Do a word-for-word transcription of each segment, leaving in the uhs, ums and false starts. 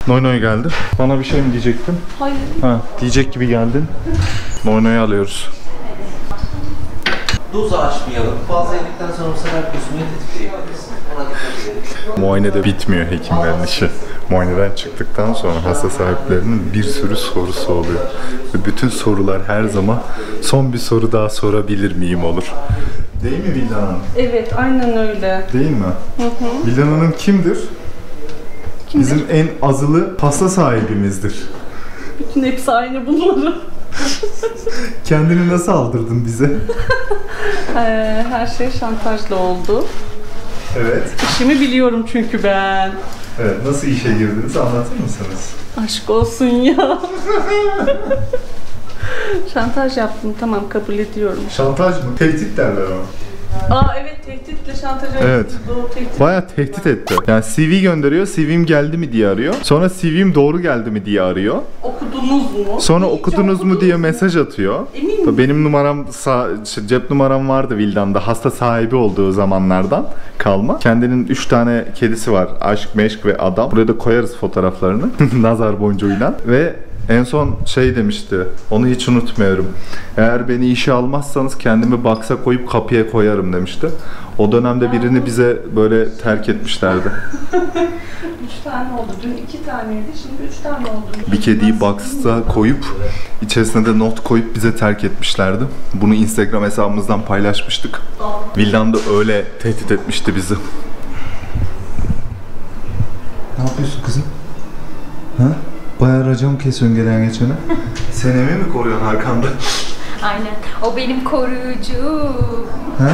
Noy Noy geldi. Bana bir şey mi diyecektin? Hayır. Ha, diyecek gibi geldin. Noy Noy'u alıyoruz. Dozu açmayalım. Fazla yedikten sonra bu sefer kusmayı tetikleyebiliriz. Ona dikkat edelim. Muayene de bitmiyor hekimlerin işi. Muayeneden çıktıktan sonra hasta sahiplerinin bir sürü sorusu oluyor. Ve bütün sorular her zaman son bir soru daha sorabilir miyim olur. Değil mi Vildan Hanım? Evet, aynen öyle. Değil mi? Hı hı. Vildan Hanım kimdir? Kimdir? Bizim en azılı hasta sahibimizdir. Bütün hepsi aynı bunların. Kendini nasıl aldırdın bize? Ee, her şey şantajla oldu. Evet. İşimi biliyorum çünkü ben. Evet, nasıl işe girdiniz anlatır mısınız? Aşk olsun ya. Şantaj yaptım, tamam, kabul ediyorum. Şantaj mı? Tehdit derler ona. Aa evet, tehditle şantaja Evet. doğru tehdit. Bayağı tehdit etti. Yani C V gönderiyor, C V'm geldi mi diye arıyor. Sonra C V'm doğru geldi mi diye arıyor. Okudunuz mu? Sonra İyice okudunuz mu diye mesaj atıyor. Emin misin? Benim numaram, cep numaram vardı Vildan'da, hasta sahibi olduğu zamanlardan kalma. Kendinin üç tane kedisi var. Aşk, meşk ve adam. Buraya da koyarız fotoğraflarını. Nazar boncuğuyla. Ve en son şey demişti, onu hiç unutmuyorum. Eğer beni işe almazsanız kendimi baksa koyup kapıya koyarım demişti. O dönemde birini bize böyle terk etmişlerdi. Üç tane oldu. Dün iki taneydi, şimdi üç tane oldu. Bir kediyi box'a koyup içerisine de not koyup bize terk etmişlerdi. Bunu Instagram hesabımızdan paylaşmıştık. Vildan da öyle tehdit etmişti bizi. Ne yapıyorsun kızım? Ha? Bayağı racon kesiyorsun gelen geçene. Senemi mi koruyorsun arkanda? Aynen. O benim koruyucum. Ha?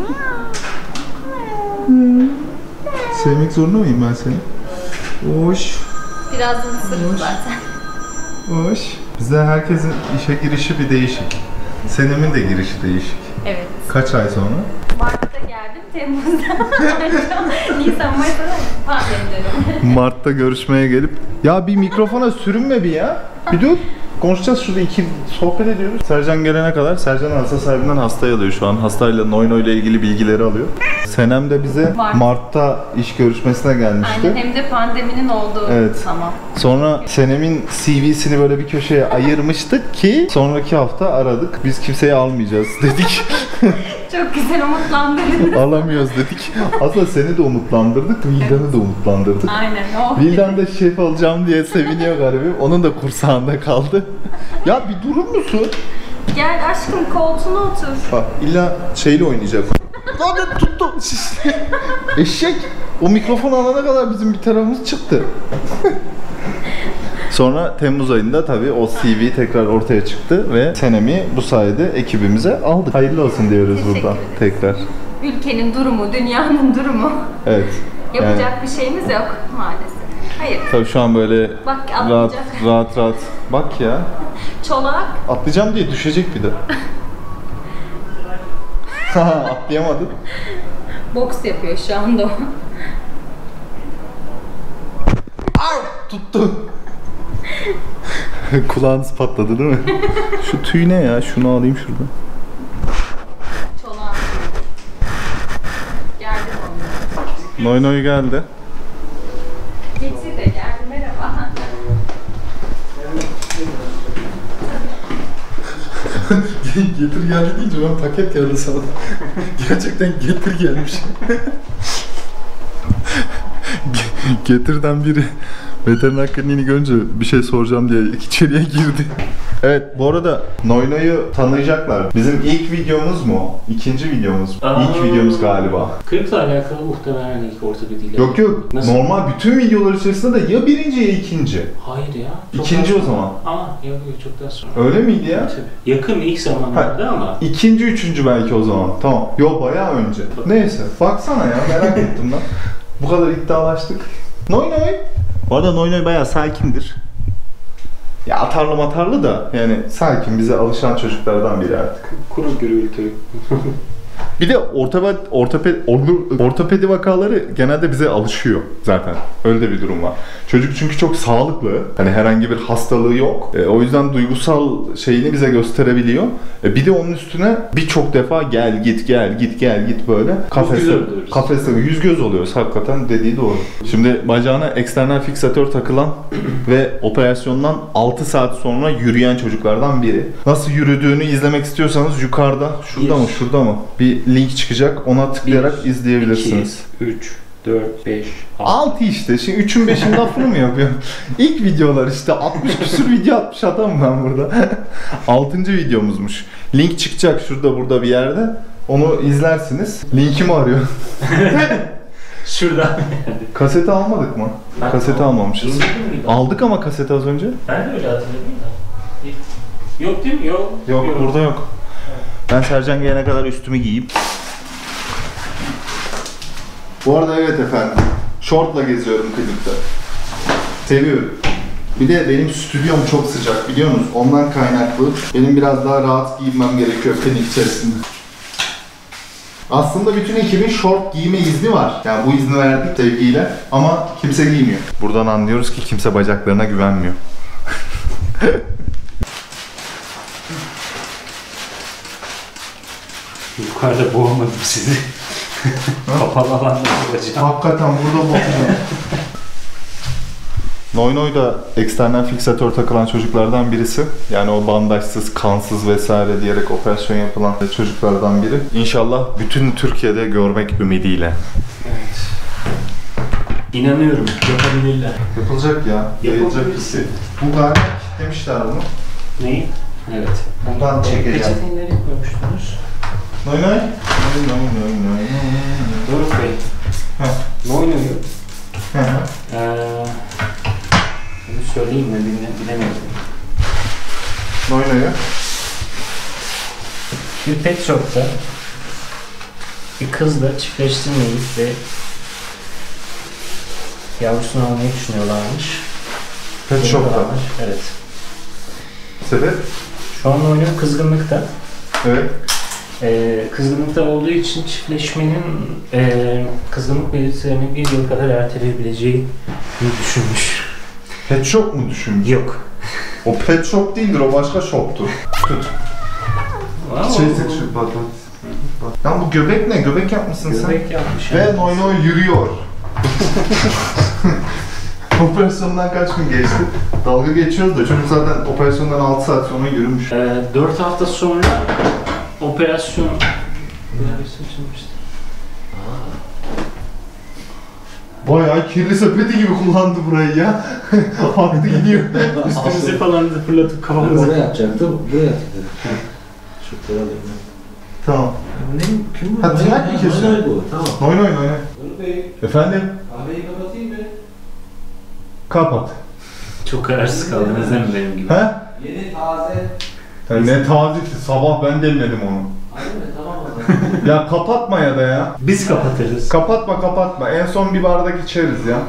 Hmm. Sevmek zorunda mıyım ben seni? Hoş. Birazdan ısırırım zaten. Hoş. Bize herkesin işe girişi bir değişik. Senemin de girişi değişik. Evet. Kaç ay sonra? Mart'ta geldim, Temmuz'da. Nisan, Mayıs'ta pandemi. Mart'ta görüşmeye gelip ya bir mikrofona sürünme bir ya. Bir dur. Konuşacağız, şurada iki sohbet ediyoruz. Sercan gelene kadar, Sercan hasta sahibinden hastayı alıyor şu an. Hastayla Noy Noy ile ilgili bilgileri alıyor. Senem de bize Mart. Mart'ta iş görüşmesine gelmişti. Aynen, hem de pandeminin olduğu Evet. zaman. Sonra Senem'in C V'sini böyle bir köşeye ayırmıştık ki sonraki hafta aradık. Biz kimseyi almayacağız dedik. Çok güzel umutlandırdınız. Alamıyoruz dedik. Aslında seni de umutlandırdık, Vildan'ı da umutlandırdık. Aynen o. Vildan da şef olacağım diye seviniyor garibim. Onun da kursağında kaldı. Ya bir durur musun? Gel aşkım, koltuğuna otur. Bak illa şeyle oynayacak. Lan tuttu. Eşek. O mikrofonu alana kadar bizim bir tarafımız çıktı. Sonra Temmuz ayında tabii o C V tekrar ortaya çıktı ve Senem'i bu sayede ekibimize aldık. Hayırlı olsun diyoruz buradan tekrar. Ülkenin durumu, dünyanın durumu. Evet. Yapacak Yani, bir şeyimiz yok maalesef. Hayır. tabii şu an böyle Bak, rahat atlayacak. rahat rahat. Bak ya. Çolak. Atlayacağım diye düşecek bir de. Atlayamadım. Boks yapıyor şu anda o. Tuttu. Kulağınız patladı değil mi? Şu tüy ne ya? Şunu alayım şuradan. Çolak. Geldim onu. Noy Noy geldi. Getir de geldi, merhaba. Getir geldi deyince ben paket geldi sana. Gerçekten getir gelmiş. Getirden biri veteriner kliniğini görünce bir şey soracağım diye içeriye girdi. Evet, bu arada Noy Noy'u tanıyacaklar. Bizim ilk videomuz mu? İkinci videomuz mu? Aa. İlk videomuz galiba. Kırıkla alakalı muhtemelen ilk ortopediyle. Yok yok. Nasıl? Normal bütün videolar içerisinde de ya birinci ya ikinci. Hayır ya. çok İkinci daha o zaman. Ama yok yok, çok daha sonra. Öyle miydi ya? Tabii. Yakın ilk zamanlarda ama. İkinci, üçüncü belki o zaman. Tamam. Yo bayağı önce. Neyse. Baksana ya, merak ettim lan. Bu kadar iddialaştık. Noy Noy. Bu arada Noy Noy bayağı sakindir. Ya atarlı matarlı da yani sakin, bize alışan çocuklardan biri artık. Kuru gürültü. Bir de ortoped, ortoped, ortopedi vakaları genelde bize alışıyor zaten. Öyle de bir durum var. Çocuk çünkü çok sağlıklı. Hani herhangi bir hastalığı yok. E, o yüzden duygusal şeyini bize gösterebiliyor. E, bir de onun üstüne birçok defa gel git gel git gel git böyle. Kafeste, kafeste yüz göz oluyoruz. Hakikaten dediği doğru. Şimdi bacağına eksternal fiksatör takılan ve operasyondan altı saat sonra yürüyen çocuklardan biri. Nasıl yürüdüğünü izlemek istiyorsanız yukarıda, şurada Bir. mı şurada mı bir link çıkacak. Ona tıklayarak bir, izleyebilirsiniz. iki, üç, dört, beş, altı. altı işte. Şimdi üçün beşin lafını mı yapıyorum? İlk videolar işte. altmış küsür video atmış adam ben burada. altıncı videomuzmuş. Link çıkacak şurada burada bir yerde. Onu izlersiniz. Linkimi arıyor. Şurada. Kaseti almadık mı? Ben Kaseti almadım. almamışız. İndirdin mi? Aldık ama kaseti az önce. Ben de öyle hatırladım da. Yok değil mi? Yok. Yok, burada yok. Ben Sercan gelene kadar üstümü giyeyim. Bu arada evet efendim. Şortla geziyorum klipte. Seviyorum. Bir de benim stüdyom çok sıcak biliyor musunuz? Ondan kaynaklı. Benim biraz daha rahat giyinmem gerekiyor klinik içerisinde. Aslında bütün ekibin şort giyme izni var. Yani bu izni verdik sevgiyle ama kimse giymiyor. Buradan anlıyoruz ki kimse bacaklarına güvenmiyor. Yukarıda boğamadım sizi. Kapalı alanda olacağım. Hakikaten burada bakacağım. Noy Noy da eksternal fiksatör takılan çocuklardan birisi. Yani o bandajsız, kansız vesaire diyerek operasyon yapılan çocuklardan biri. İnşallah bütün Türkiye'de görmek ümidiyle. Evet. İnanıyorum. Yapabilirler. Yapılacak ya. Yayılacak bir şey. Bu galiba kitlemişler bunu. Neyi? Evet. Buradan çekeceğim. Peçeteyi nereye koymuştunuz? Noy Noy. Noy Noy Noy Noy. Doruk Bey. Heh. Ne oynuyor? Hı hı. Ee, bunu söyleyeyim mi? Bile, bilemedim. Noy Noy'u. Bir pet shop'ta bir kızla çiftleştirmeyi ve yavrusunu almayı düşünüyorlarmış. Pet shop'ta. Geliyorlarmış, evet. Sebep? Şu an oynuyor kızgınlıkta. Evet. Ee, kızgınlıkta olduğu için çiftleşmenin e, kızgınlık belirtilerini bir yıl kadar erteleyebileceğini düşünmüş. Pet shop mu düşünmüş? Yok. O pet shop değildir, o başka shop'tur. Tut. Şey şu bak bak. Bak. Lan bu göbek ne? Göbek yapmışsın sen. Göbek yapmış. Ve Noy Noy yürüyor. Operasyondan kaç gün geçti? Dalga geçiyoruz da çocuk zaten operasyondan altı saat sonra yürümüş. Ee, dört hafta sonra operasyon... Operasyon açılmıştı. Bayağı kirli sepeti gibi kullandı burayı ya. Attı gidiyor. Üstümüze falan da fırlatıp Ben oraya kafamıza... yapacaktım, buraya yapacaktım. Şuraya alayım ben. Tamam. Ne? Kim bu? Ha, tırnak mı kesiyor? Noy Noy bu, tamam. Noy Noy Noy Noy. Nur Bey, Efendim? kahveyi kapatayım mı? Kapat. Çok kararsız kaldınız değil mi benim gibi? He? Yeni, taze. Ya ne tazesi, sabah ben demledim onu. Aynen mi? Tamam o zaman. Ya kapatma ya da ya. Biz kapatırız. Kapatma kapatma. En son bir bardak içeriz ya.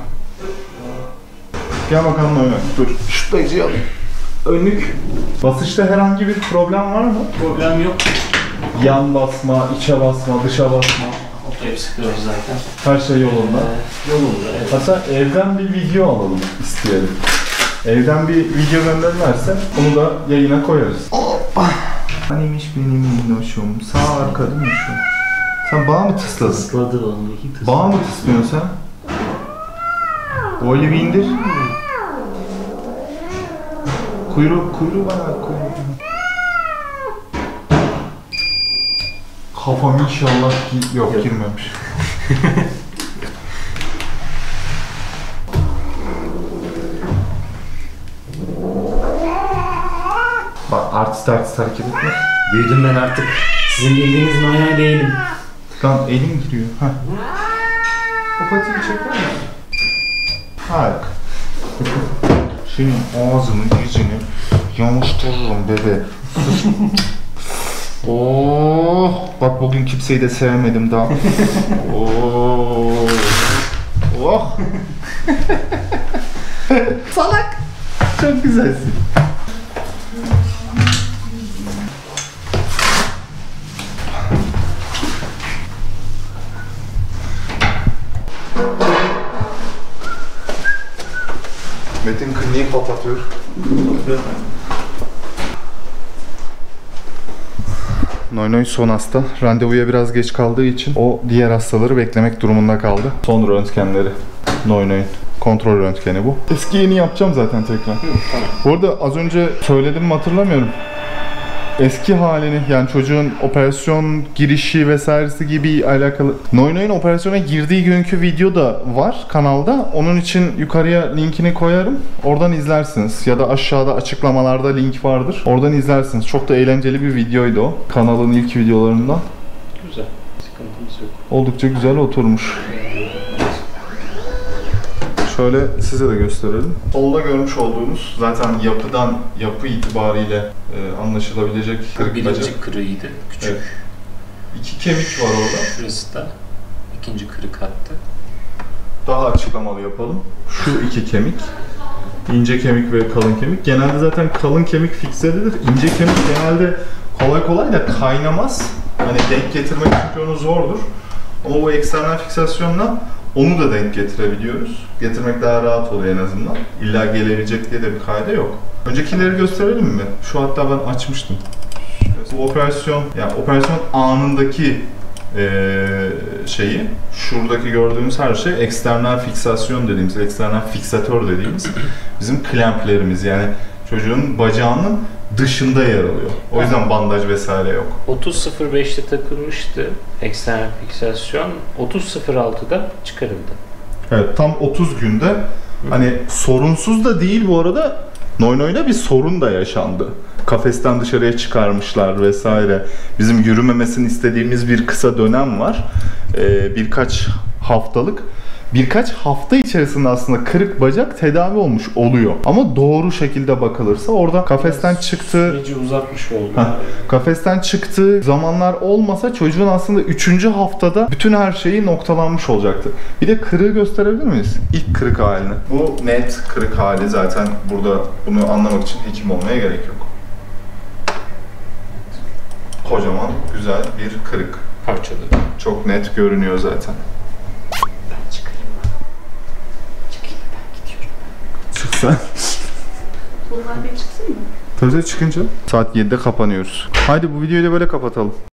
Gel bakalım öyle. Dur. Şu dayıcıyı alayım. Önlük. Basışta herhangi bir problem var mı? Problem yok. Yan basma, içe basma, dışa basma. Hep sıkıyoruz zaten. Her şey yolunda. Ee, yolunda, evet. Hatta evden bir video alalım isteyelim. Evden bir video gönderirlerse onu da yayına koyarız. Hoppa. Hanimiş benim minnoşum. Sağ arka değil mi şu? Sen bağ mı tısladın? Isladı vallahi. Tısladı. Bağ mı tıslıyorsun sen? Öyle bir indir. Kuyruğu, kuyruğu bana kuyruğu. Kafam inşallah gi- yok, Yok. girmemiş. Bak artist artist hareket etme. Büyüdüm ben artık. Sizin bildiğiniz Noy değilim. Lan elim giriyor. Heh. O patiyi çeker misin? Harika. Senin ağzını, yüzünü yamıştırırım bebe. Oh, bak bugün kimseyi de sevmedim daha. Oh. Oh. Salak. Çok güzelsin. Metin kliniği kapatıyor. Noy Noy son hasta. Randevuya biraz geç kaldığı için o diğer hastaları beklemek durumunda kaldı. Son röntgenleri. Noy Noy'un kontrol röntgeni bu. Eski yeni yapacağım zaten tekrar. Hı, tamam. Bu arada az önce söyledim mi hatırlamıyorum. Eski halini, yani çocuğun operasyon girişi vesairesi gibi alakalı. Noy Noy'un operasyona girdiği günkü video da var kanalda. Onun için yukarıya linkini koyarım. Oradan izlersiniz. Ya da aşağıda açıklamalarda link vardır. Oradan izlersiniz. Çok da eğlenceli bir videoydu o. Kanalın ilk videolarından. Güzel. Sıkıntımız yok. Oldukça güzel oturmuş. Şöyle size de gösterelim. Solda görmüş olduğunuz zaten yapıdan, yapı itibariyle e, anlaşılabilecek kırık bacak. Birinci kırığıydı. Küçük. Evet. İki kemik var orada. Şurası da ikinci kırık hattı. Daha açıklamalı yapalım. Şu iki kemik. İnce kemik ve kalın kemik. Genelde zaten kalın kemik fikselidir. İnce kemik genelde kolay kolay da kaynamaz. Hani denk getirmek çünkü onu zordur. Ama bu eksternal fiksasyonla onu da denk getirebiliyoruz. Getirmek daha rahat oluyor en azından. İlla gelebilecek diye de bir kaide yok. Öncekileri gösterelim mi? Şu hatta ben açmıştım. Bu operasyon, yani operasyon anındaki ee, şeyi, şuradaki gördüğümüz her şey eksternal fiksasyon dediğimiz, eksternal fiksatör dediğimiz bizim klamplerimiz, yani çocuğun bacağının dışında yer alıyor. O yüzden bandaj vesaire yok. otuz sıfır beşte takılmıştı eksternal fiksasyon. otuz sıfır altıda çıkarıldı. Evet, tam otuz günde. Hani sorunsuz da değil bu arada. Noy Noy'da bir sorun da yaşandı. Kafesten dışarıya çıkarmışlar vesaire. Bizim yürümemesini istediğimiz bir kısa dönem var. Ee, birkaç haftalık. Birkaç hafta içerisinde aslında kırık bacak tedavi olmuş oluyor. Ama doğru şekilde bakılırsa orada kafesten çıktığı... Süreci uzatmış oldu. Heh, kafesten çıktığı zamanlar olmasa çocuğun aslında üçüncü haftada bütün her şeyi noktalanmış olacaktı. Bir de kırığı gösterebilir miyiz? İlk kırık halini. Bu net kırık hali, zaten burada bunu anlamak için hekim olmaya gerek yok. Kocaman, güzel bir kırık. Parçalı. Çok net görünüyor zaten. Ben çıkayım mı? Çıkayım mı? Ben gidiyorum. Çık sen. Bunlar bir çıksın mı? Tabii çıkınca saat yedide kapanıyoruz. Haydi bu videoyu da böyle kapatalım.